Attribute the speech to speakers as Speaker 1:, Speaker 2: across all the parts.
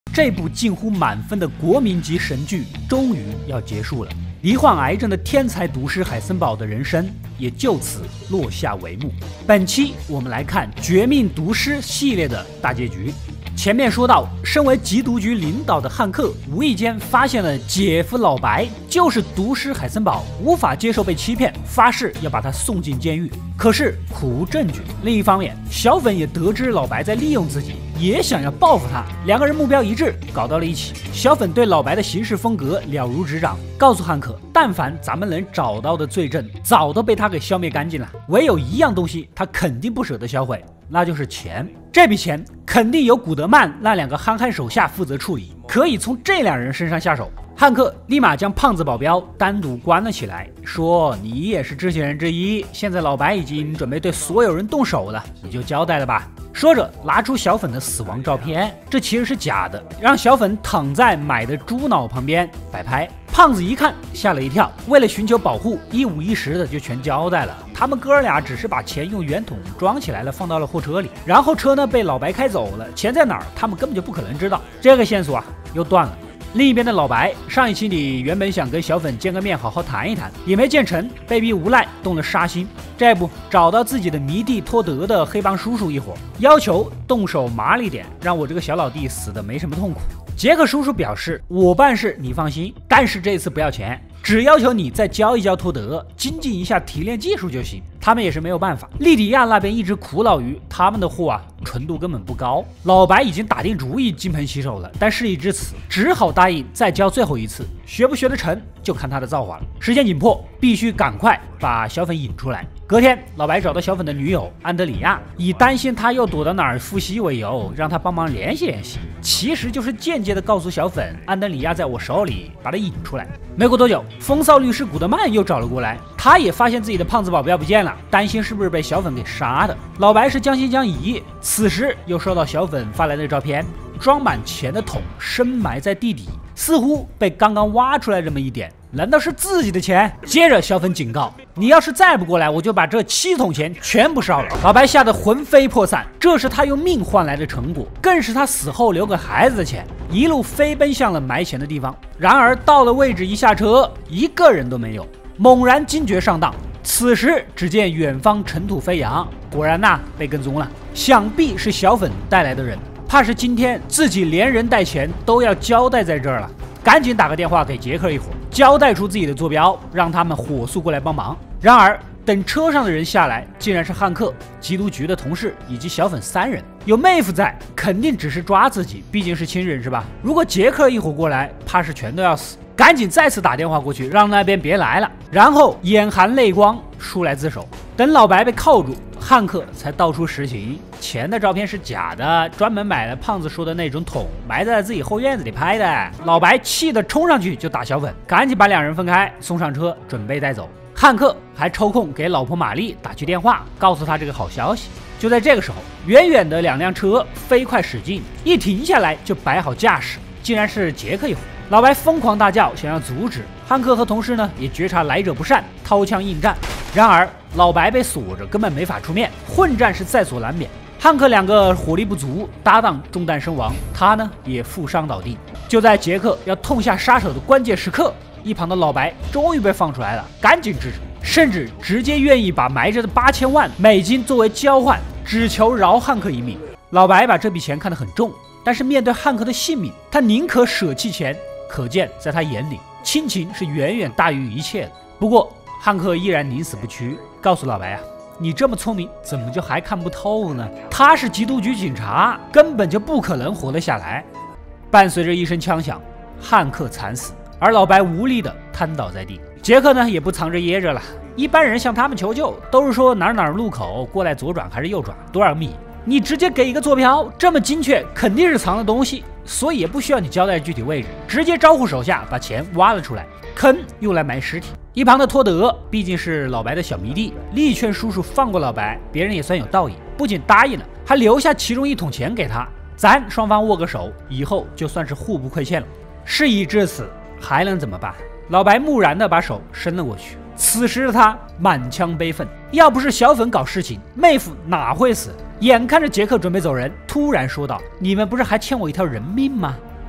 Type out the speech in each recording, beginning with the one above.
Speaker 1: 这部近乎满分的国民级神剧终于要结束了，罹患癌症的天才毒师海森堡的人生也就此落下帷幕。本期我们来看《绝命毒师》系列的大结局。前面说到，身为缉毒局领导的汉克无意间发现了姐夫老白就是毒师海森堡，无法接受被欺骗，发誓要把他送进监狱。可是苦无证据。另一方面，小粉也得知老白在利用自己，也想要报复他，两个人目标一致，搞到了一起。小粉对老白的行事风格了如指掌，告诉汉克，但凡咱们能找到的罪证，早都被他给消灭干净了。唯有一样东西，他肯定不舍得销毁，那就是钱。这笔钱肯定由古德曼那两个憨憨手下负责处理，可以从这两人身上下手。汉克立马将胖子保镖单独关了起来，说：“你也是知情人之一，现在老白已经准备对所有人动手了，你就交代了吧。”说着拿出小粉的死亡照片，这其实是假的，让小粉躺在买的猪脑旁边摆拍。胖子一看吓了一跳，为了寻求保护，一五一十的就全交代了。他们哥俩只是把钱用圆筒装起来了，放到了货车里，然后车呢被老白开走了，钱在哪儿他们根本就不可能知道。这个线索啊又断了。另一边的老白，上一期里原本想跟小粉见个面好好谈一谈，也没见成，被逼无奈动了杀心。这不找到自己的迷弟托德的黑帮叔叔一伙，要求动手麻利点，让我这个小老弟死的没什么痛苦。杰克叔叔表示，我办事你放心，但是这次不要钱，只要求你再教一教托德，精进一下提炼技术就行。他们也是没有办法，利迪亚那边一直苦恼于他们的货啊纯度根本不高。老白已经打定主意金盆洗手了，但事已至此，只好答应再教最后一次，学不学得成就看他的造化了。时间紧迫，必须赶快把小粉引出来。隔天，老白找到小粉的女友安德里亚，以担心他又躲到哪儿复习为由，让他帮忙联系联系，其实就是间接的告诉小粉，安德里亚在我手里，把他引出来。没过多久，风骚律师古德曼又找了过来，他也发现自己的胖子保镖不见了，担心是不是被小粉给杀的。老白是将信将疑，此时又收到小粉发来的照片，装满钱的桶深埋在地底，似乎被刚刚挖出来这么一点，难道是自己的钱？接着小粉警告，你要是再不过来，我就把这7桶钱全部烧了。老白吓得魂飞魄散，这是他用命换来的成果，更是他死后留给孩子的钱，一路飞奔向了埋钱的地方。然而到了位置一下车，一个人都没有，猛然惊觉上当。此时只见远方尘土飞扬，果然被跟踪了，想必是小粉带来的人，怕是今天自己连人带钱都要交代在这儿了。赶紧打个电话给杰克一伙，交代出自己的坐标，让他们火速过来帮忙。然而等车上的人下来，竟然是汉克、缉毒局的同事以及小粉3人。有妹夫在，肯定只是抓自己，毕竟是亲人是吧？如果杰克一伙过来，怕是全都要死。赶紧再次打电话过去，让那边别来了，然后眼含泪光出来自首。等老白被铐住，汉克才道出实情，钱的照片是假的，专门买了胖子说的那种桶，埋在自己后院子里拍的。老白气得冲上去就打小粉，赶紧把两人分开，送上车准备带走。汉克还抽空给老婆玛丽打去电话，告诉她这个好消息。就在这个时候，远远的2辆车飞快驶近，一停下来就摆好架势，竟然是杰克一伙。老白疯狂大叫，想要阻止。汉克和同事呢也觉察来者不善，掏枪应战。然而老白被锁着，根本没法出面，混战是在所难免。汉克2个火力不足，搭档中弹身亡，他呢也负伤倒地。就在杰克要痛下杀手的关键时刻，一旁的老白终于被放出来了，赶紧制止，甚至直接愿意把埋着的8000万美金作为交换，只求饶汉克一命。老白把这笔钱看得很重，但是面对汉克的性命，他宁可舍弃钱。可见在他眼里，亲情是远远大于一切的。不过汉克依然宁死不屈，告诉老白你这么聪明，怎么就还看不透呢？他是缉毒局警察，根本就不可能活得下来。伴随着一声枪响，汉克惨死，而老白无力的瘫倒在地。杰克呢也不藏着掖着了，一般人向他们求救都是说哪儿路口过来左转还是右转多少米，你直接给一个坐标，这么精确，肯定是藏了东西，所以也不需要你交代具体位置，直接招呼手下把钱挖了出来，坑用来埋尸体。一旁的托德毕竟是老白的小迷弟，力劝叔叔放过老白，别人也算有道义，不仅答应了，还留下其中1桶钱给他，咱双方握个手，以后就算是互不亏欠了。事已至此，还能怎么办？老白木然地把手伸了过去，此时的他满腔悲愤，要不是小粉搞事情，妹夫哪会死？眼看着杰克准备走人，突然说道：“你们不是还欠我一条人命吗？”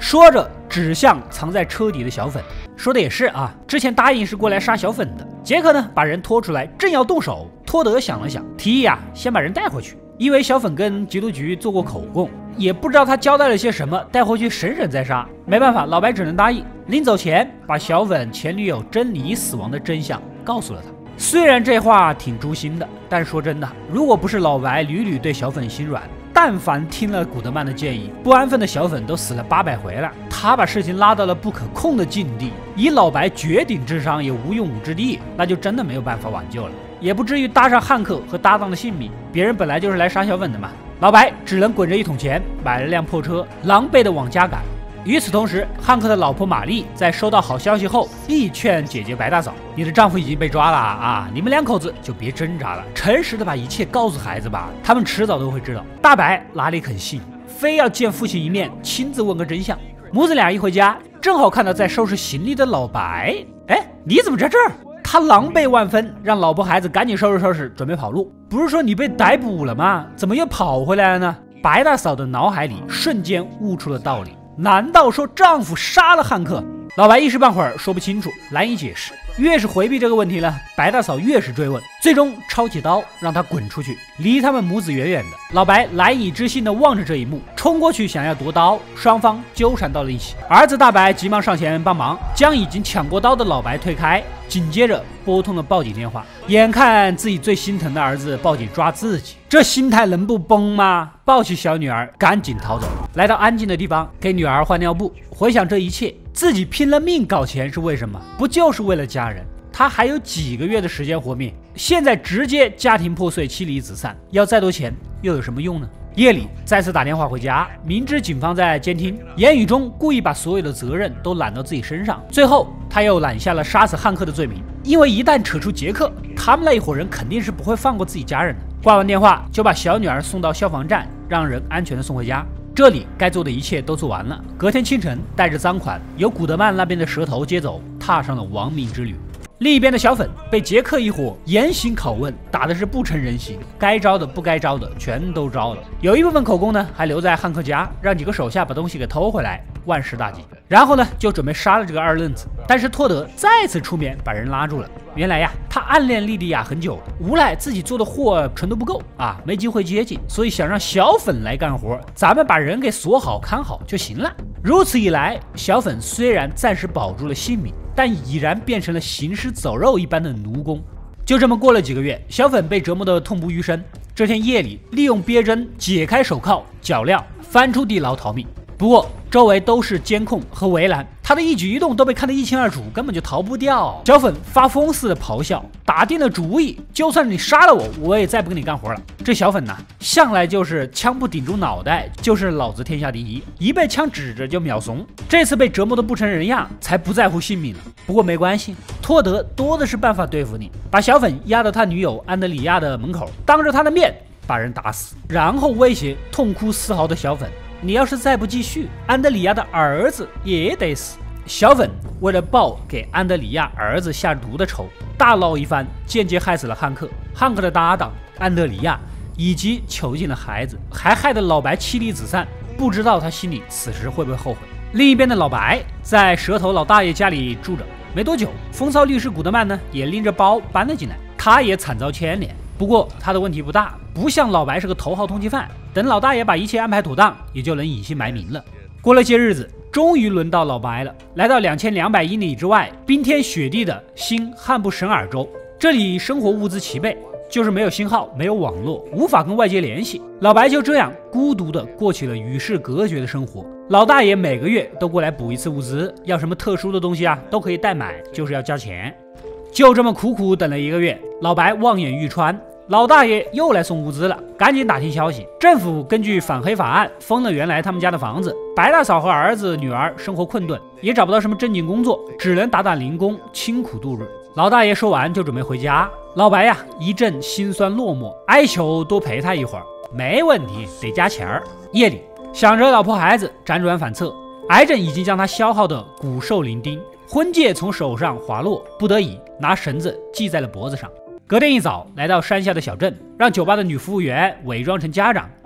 Speaker 1: 说着指向藏在车底的小粉。说的也是啊，之前答应是过来杀小粉的。杰克呢把人拖出来，正要动手，托德想了想，提议先把人带回去，因为小粉跟缉毒局做过口供，也不知道他交代了些什么，带回去审审再杀。没办法，老白只能答应。临走前把小粉前女友珍妮死亡的真相告诉了他。虽然这话挺诛心的，但说真的，如果不是老白屡屡对小粉心软，但凡听了古德曼的建议，不安分的小粉都死了800回了。他把事情拉到了不可控的境地，以老白绝顶智商也无用武之地，那就真的没有办法挽救了，也不至于搭上汉克和搭档的性命。别人本来就是来杀小粉的嘛。老白只能滚着1桶钱买了辆破车，狼狈的往家赶。与此同时，汉克的老婆玛丽在收到好消息后，力劝姐姐白大嫂：“你的丈夫已经被抓了啊，你们2口子就别挣扎了，诚实的把一切告诉孩子吧，他们迟早都会知道。”大白哪里肯信，非要见父亲一面，亲自问个真相。母子俩一回家，正好看到在收拾行李的老白。哎，你怎么在这儿？他狼狈万分，让老婆孩子赶紧收拾收拾，准备跑路。不是说你被逮捕了吗？怎么又跑回来了呢？白大嫂的脑海里瞬间悟出了道理。难道说丈夫杀了汉克？老白一时半会儿说不清楚，难以解释。越是回避这个问题呢，白大嫂越是追问，最终抄起刀让他滚出去，离他们母子远远的。老白难以置信地望着这一幕，冲过去想要夺刀，双方纠缠到了一起。儿子大白急忙上前帮忙，将已经抢过刀的老白推开，紧接着拨通了报警电话。眼看自己最心疼的儿子报警抓自己，这心态能不崩吗？抱起小女儿赶紧逃走，来到安静的地方给女儿换尿布。回想这一切，自己拼了命搞钱是为什么？不就是为了家人？他还有几个月的时间活命，现在直接家庭破碎，妻离子散，要再多钱又有什么用呢？夜里再次打电话回家，明知警方在监听，言语中故意把所有的责任都揽到自己身上。最后他又揽下了杀死汉克的罪名，因为一旦扯出杰克，他们那一伙人肯定是不会放过自己家人的。挂完电话就把小女儿送到消防站，让人安全的送回家。这里该做的一切都做完了。隔天清晨，带着赃款由古德曼那边的蛇头接走，踏上了亡命之旅。另一边的小粉被杰克一伙严刑拷问，打的是不成人形，该招的不该招的全都招了。有一部分口供呢还留在汉克家，让几个手下把东西给偷回来，万事大吉。然后呢就准备杀了这个二愣子，但是托德再次出面把人拉住了。原来他暗恋莉迪亚很久，无奈自己做的货程度不够没机会接近，所以想让小粉来干活，咱们把人给锁好看好就行了。如此一来，小粉虽然暂时保住了性命，但已然变成了行尸走肉一般的奴工。就这么过了几个月，小粉被折磨得痛不欲生。这天夜里，利用憋针解开手铐，脚镣翻出地牢逃命。不过周围都是监控和围栏，他的一举一动都被看得一清二楚，根本就逃不掉。小粉发疯似的咆哮，打定了主意，就算你杀了我，我也再不跟你干活了。这小粉向来就是枪不顶住脑袋，就是老子天下第一，一被枪指着就秒怂。这次被折磨得不成人样，才不在乎性命了。不过没关系，托德多的是办法对付你，把小粉押到他女友安德里亚的门口，当着他的面把人打死，然后威胁痛哭嘶嚎的小粉，你要是再不继续，安德里亚的儿子也得死。小粉为了报给安德里亚儿子下毒的仇，大闹一番，间接害死了汉克、汉克的搭档安德里亚，以及囚禁了孩子，还害得老白妻离子散。不知道他心里此时会不会后悔。另一边的老白在蛇头老大爷家里住着，没多久，风骚律师古德曼也拎着包搬了进来，他也惨遭牵连。不过他的问题不大，不像老白是个头号通缉犯，等老大爷把一切安排妥当，也就能隐姓埋名了。过了些日子，终于轮到老白了，来到2200英里之外，冰天雪地的新汉布什尔州。这里生活物资齐备，就是没有信号，没有网络，无法跟外界联系。老白就这样孤独地过起了与世隔绝的生活。老大爷每个月都过来补一次物资，要什么特殊的东西都可以代买，就是要交钱。就这么苦苦等了1个月，老白望眼欲穿，老大爷又来送物资了，赶紧打听消息。政府根据反黑法案封了原来他们家的房子，白大嫂和儿子女儿生活困顿，也找不到什么正经工作，只能打打零工，清苦度日。老大爷说完就准备回家，老白一阵心酸落寞，哀求多陪他一会儿。没问题，得加钱儿。夜里想着老婆孩子，辗转反侧，癌症已经将他消耗得骨瘦嶙峋，婚戒从手上滑落，不得已拿绳子系在了脖子上。隔天一早，来到山下的小镇，让酒吧的女服务员伪装成家长，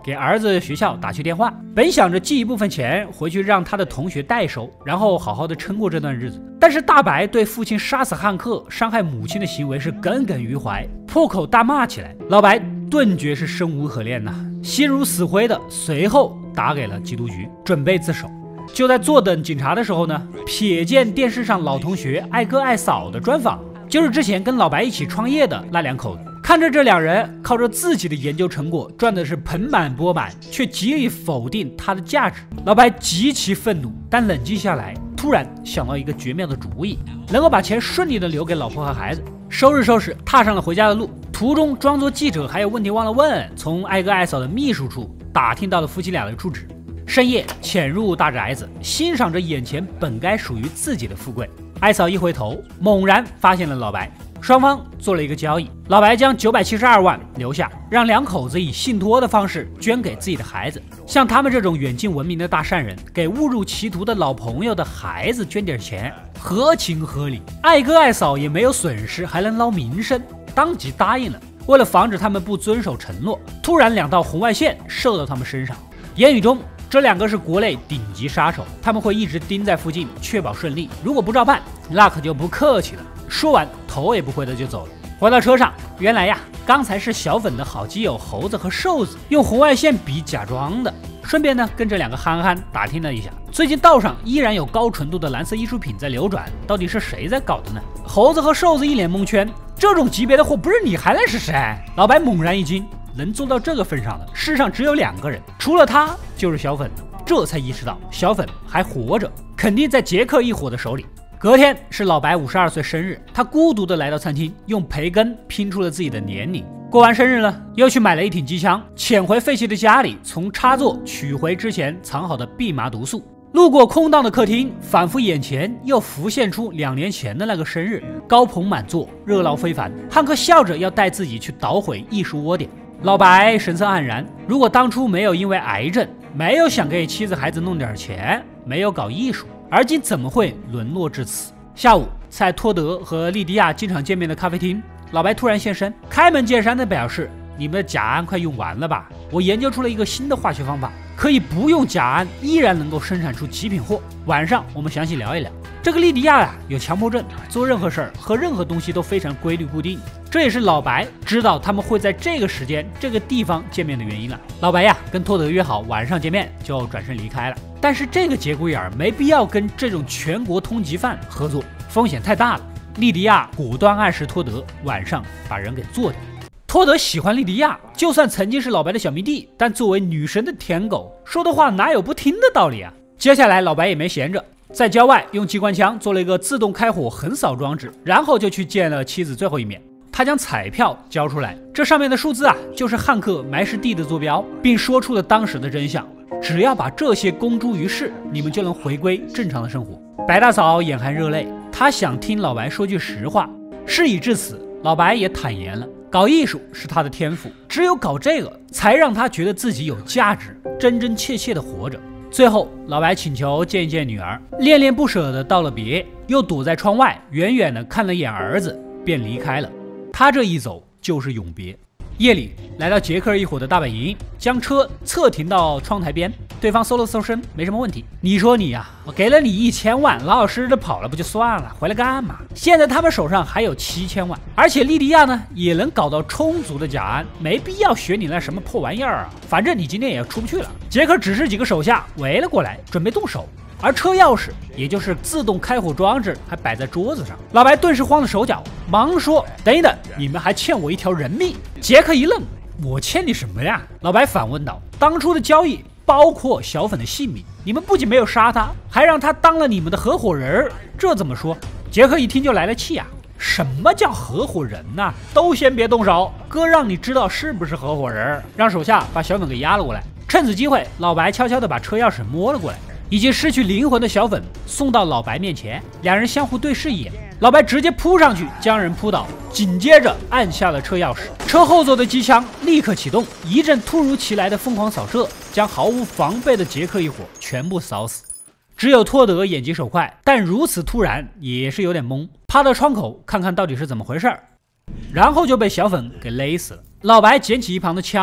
Speaker 1: 给儿子学校打去电话，本想着寄一部分钱回去让他的同学代收，然后好好的撑过这段日子。但是大白对父亲杀死汉克、伤害母亲的行为是耿耿于怀，破口大骂起来。老白顿觉是生无可恋呐，心如死灰的，随后打给了缉毒局，准备自首。就在坐等警察的时候呢，瞥见电视上老同学爱哥爱嫂的专访，就是之前跟老白一起创业的那两口子。看着这两人靠着自己的研究成果赚的是盆满钵满，却极力否定他的价值，老白极其愤怒，但冷静下来，突然想到一个绝妙的主意，能够把钱顺利的留给老婆和孩子。收拾收拾，踏上了回家的路。途中装作记者，还有问题忘了问，从爱哥爱嫂的秘书处打听到了夫妻俩的住址。深夜潜入大宅子，欣赏着眼前本该属于自己的富贵。爱嫂一回头，猛然发现了老白。双方做了一个交易，老白将972万留下，让两口子以信托的方式捐给自己的孩子。像他们这种远近闻名的大善人，给误入歧途的老朋友的孩子捐点钱，合情合理。爱哥爱嫂也没有损失，还能捞名声，当即答应了。为了防止他们不遵守承诺，突然2道红外线射到他们身上。言语中，这2个是国内顶级杀手，他们会一直盯在附近，确保顺利。如果不照办，那可就不客气了。说完，头也不回的就走了。回到车上，原来呀，刚才是小粉的好基友猴子和瘦子用红外线笔假装的。顺便呢，跟这2个憨憨打听了一下，最近道上依然有高纯度的蓝色艺术品在流转，到底是谁在搞的呢？猴子和瘦子一脸蒙圈，这种级别的货不是你还能是谁？老白猛然一惊，能做到这个份上的，世上只有2个人，除了他就是小粉。这才意识到小粉还活着，肯定在杰克一伙的手里。隔天是老白52岁生日，他孤独的来到餐厅，用培根拼出了自己的年龄。过完生日呢，又去买了一挺机枪，潜回废弃的家里，从插座取回之前藏好的蓖麻毒素。路过空荡的客厅，仿佛眼前又浮现出2年前的那个生日，高朋满座，热闹非凡。汉克笑着要带自己去捣毁艺术窝点。老白神色黯然，如果当初没有因为癌症，没有想给妻子孩子弄点钱，没有搞艺术，而今怎么会沦落至此？下午，在托德和莉迪亚经常见面的咖啡厅，老白突然现身，开门见山地表示：“你们的甲胺快用完了吧？我研究出了一个新的化学方法，可以不用甲胺，依然能够生产出极品货。晚上我们详细聊一聊。”这个莉迪亚有强迫症，做任何事儿和任何东西都非常规律固定，这也是老白知道他们会在这个时间、这个地方见面的原因了。老白跟托德约好晚上见面，就转身离开了。但是这个节骨眼儿没必要跟这种全国通缉犯合作，风险太大了。莉迪亚果断暗示托德晚上把人给做掉。托德喜欢莉迪亚，就算曾经是老白的小迷弟，但作为女神的舔狗，说的话哪有不听的道理啊？接下来老白也没闲着，在郊外用机关枪做了一个自动开火横扫装置，然后就去见了妻子最后一面。他将彩票交出来，这上面的数字就是汉克埋尸地的坐标，并说出了当时的真相。只要把这些公诸于世，你们就能回归正常的生活。白大嫂眼含热泪，她想听老白说句实话。事已至此，老白也坦言了，搞艺术是他的天赋，只有搞这个才让他觉得自己有价值，真真切切的活着。最后，老白请求见一见女儿，恋恋不舍的道了别，又躲在窗外远远的看了一眼儿子，便离开了。他这一走就是永别。夜里来到杰克一伙的大本营，将车侧停到窗台边，对方搜了搜身，没什么问题。你说你我给了你1000万，老老实实的跑了不就算了，回来干嘛？现在他们手上还有7000万，而且莉迪亚呢也能搞到充足的甲胺，没必要学你那什么破玩意儿反正你今天也出不去了。杰克指示几个手下围了过来，准备动手。而车钥匙，也就是自动开火装置，还摆在桌子上。老白顿时慌了手脚，忙说：“等一等，你们还欠我一条人命。”杰克一愣：“我欠你什么呀？”老白反问道：“当初的交易包括小粉的性命，你们不仅没有杀他，还让他当了你们的合伙人，这怎么说？”杰克一听就来了气什么叫合伙人呢？都先别动手，哥让你知道是不是合伙人，让手下把小粉给押了过来。趁此机会，老白悄悄地把车钥匙摸了过来。已经失去灵魂的小粉送到老白面前，两人相互对视一眼，老白直接扑上去将人扑倒，紧接着按下了车钥匙，车后座的机枪立刻启动，一阵突如其来的疯狂扫射，将毫无防备的杰克一伙全部扫死。只有托德眼疾手快，但如此突然也是有点懵，趴到窗口看看到底是怎么回事，然后就被小粉给勒死了。老白捡起一旁的枪，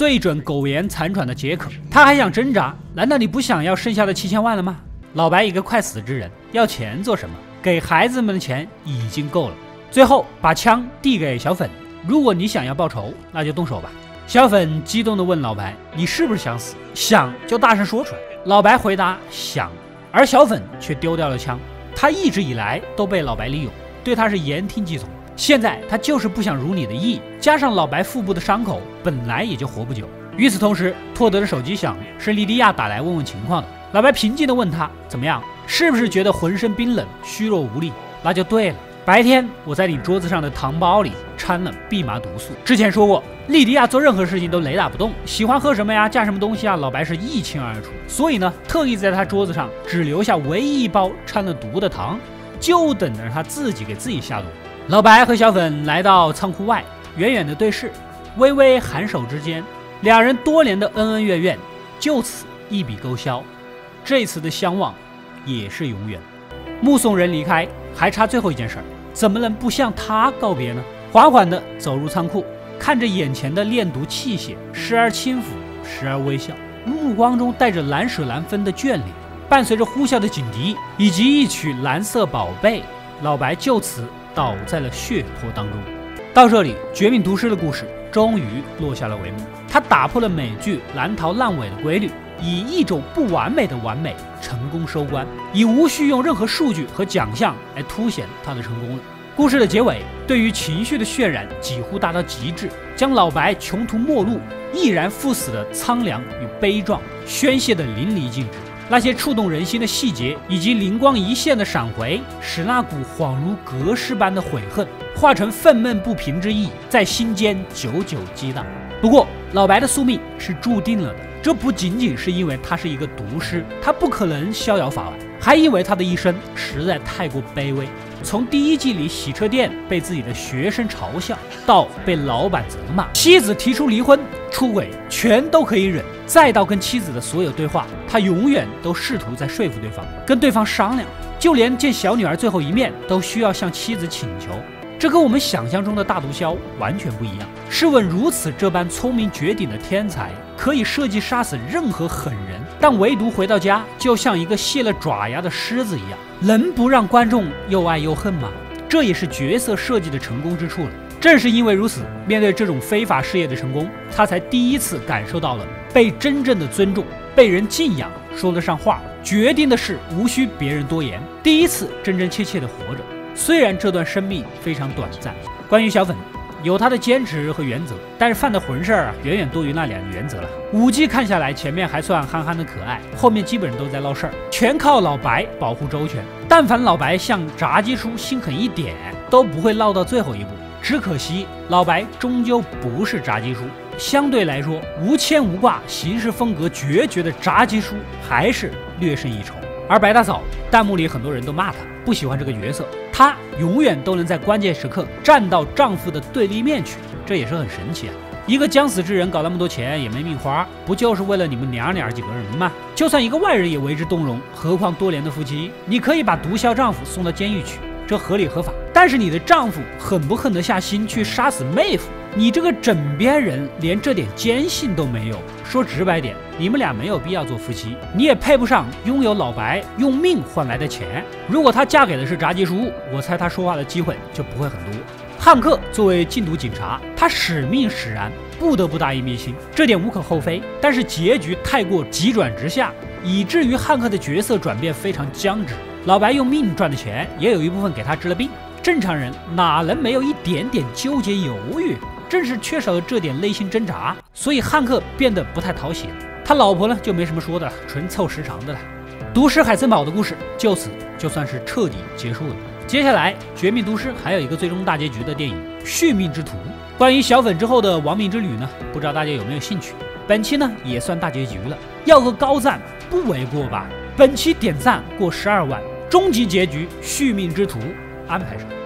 Speaker 1: 对准苟延残喘的杰克，他还想挣扎？难道你不想要剩下的7000万了吗？老白一个快死之人，要钱做什么？给孩子们的钱已经够了。最后把枪递给小粉，如果你想要报仇，那就动手吧。小粉激动地问老白：“你是不是想死？想就大声说出来。”老白回答：“想。”而小粉却丢掉了枪。他一直以来都被老白利用，对他是言听计从。现在他就是不想如你的意，加上老白腹部的伤口，本来也就活不久。与此同时，托德的手机响，是莉迪亚打来问问情况的。老白平静地问他：“怎么样？是不是觉得浑身冰冷、虚弱无力？”那就对了。白天我在你桌子上的糖包里掺了蓖麻毒素。之前说过，莉迪亚做任何事情都雷打不动，喜欢喝什么呀，加什么东西啊，老白是一清二楚。所以呢，特意在他桌子上只留下唯一一包掺了毒的糖，就等着他自己给自己下毒。老白和小粉来到仓库外，远远的对视，微微颔首之间，两人多年的恩恩怨怨就此一笔勾销。这次的相望也是永远。目送人离开，还差最后一件事儿，怎么能不向他告别呢？缓缓地走入仓库，看着眼前的炼毒器械，时而轻抚，时而微笑，目光中带着难舍难分的眷恋，伴随着呼啸的警笛以及一曲蓝色宝贝，老白就此倒在了血泊当中。到这里，绝命毒师的故事终于落下了帷幕。他打破了美剧难逃烂尾的规律，以一种不完美的完美成功收官，已无需用任何数据和奖项来凸显他的成功了。故事的结尾对于情绪的渲染几乎达到极致，将老白穷途末路、毅然赴死的苍凉与悲壮宣泄得淋漓尽致。那些触动人心的细节以及灵光一现的闪回，使那股恍如隔世般的悔恨化成愤懑不平之意，在心间久久激荡。不过老白的宿命是注定了的，这不仅仅是因为他是一个毒师，他不可能逍遥法外，还因为他的一生实在太过卑微。从第一季里洗车店被自己的学生嘲笑，到被老板责骂，妻子提出离婚、出轨，全都可以忍。再到跟妻子的所有对话，他永远都试图在说服对方，跟对方商量，就连见小女儿最后一面都需要向妻子请求。这跟我们想象中的大毒枭完全不一样。试问，如此这般聪明绝顶的天才，可以设计杀死任何狠人，但唯独回到家就像一个卸了爪牙的狮子一样，能不让观众又爱又恨吗？这也是角色设计的成功之处了。正是因为如此，面对这种非法事业的成功，他才第一次感受到了被真正的尊重、被人敬仰、说得上话、决定的事无需别人多言，第一次真真切切的活着。虽然这段生命非常短暂，关于小粉，有他的坚持和原则，但是犯的混事儿远远多于那2个原则了。5季看下来，前面还算憨憨的可爱，后面基本上都在闹事儿，全靠老白保护周全。但凡老白像炸鸡叔心狠一点，都不会闹到最后一步。只可惜老白终究不是炸鸡叔，相对来说无牵无挂、行事风格决绝的炸鸡叔还是略胜一筹。而白大嫂，弹幕里很多人都骂她，不喜欢这个角色，她永远都能在关键时刻站到丈夫的对立面去，这也是很神奇啊。一个将死之人搞那么多钱也没命花，不就是为了你们娘几个人吗？就算一个外人也为之动容，何况多年的夫妻？你可以把毒枭丈夫送到监狱去，这合理合法，但是你的丈夫狠不狠得下心去杀死妹夫？你这个枕边人连这点奸性都没有。说直白点，你们俩没有必要做夫妻，你也配不上拥有老白用命换来的钱。如果她嫁给的是炸鸡叔，我猜她说话的机会就不会很多。汉克作为禁毒警察，他使命使然，不得不大义灭亲，这点无可厚非。但是结局太过急转直下，以至于汉克的角色转变非常僵直。老白用命赚的钱，也有一部分给他治了病。正常人哪能没有一点点纠结犹豫？正是缺少了这点内心挣扎，所以汉克变得不太讨喜了。他老婆呢就没什么说的了，纯凑时长的了。毒师海森堡的故事就此就算是彻底结束了。接下来，绝命毒师还有一个最终大结局的电影《续命之徒》。关于小粉之后的亡命之旅呢，不知道大家有没有兴趣？本期呢也算大结局了，要个高赞不为过吧？本期点赞过12万，终极结局《续命之徒》安排上。